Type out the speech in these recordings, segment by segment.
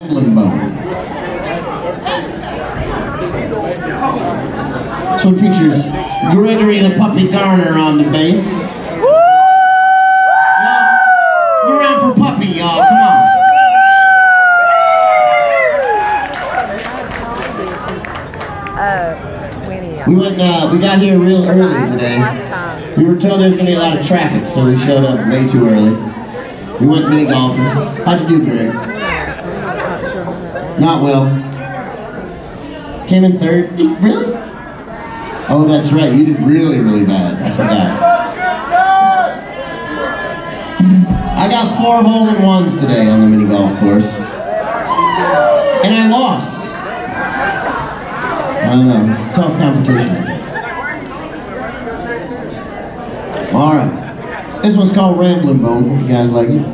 Ramblin. So it features Gregory the Puppy Garner on the bass. Y'all, you're around for Puppy, y'all. Come on. We got here real early today. We were told there was going to be a lot of traffic, so we showed up way too early. We went mini golfing. How'd you do, Greg? Not well. Came in third. Really? Oh, that's right. You did really, really bad. I forgot. I got 4 hole-in-ones today on the mini golf course. And I lost. I don't know. It's tough competition. Alright. This one's called Ramblin' Bone, if you guys like it.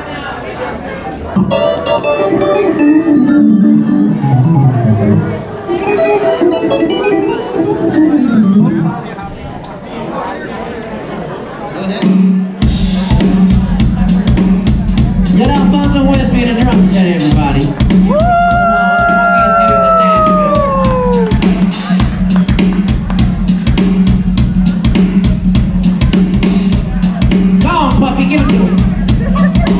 Get Alfonso Westby in a drum set, everybody. Woo! Come on, puppy, give it to him.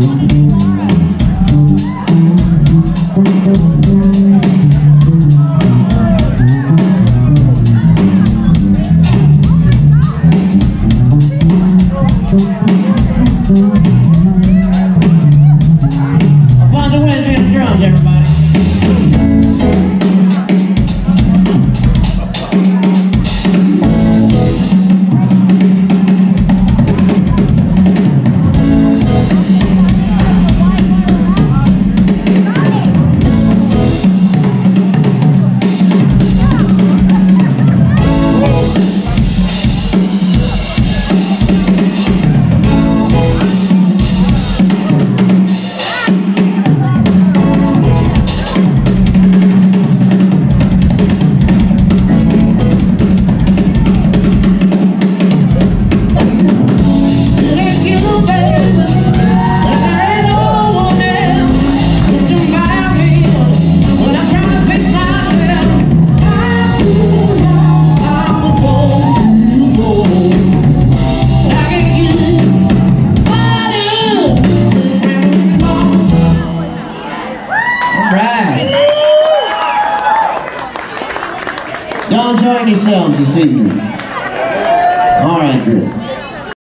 Y'all enjoying yourselves this evening? All right, good.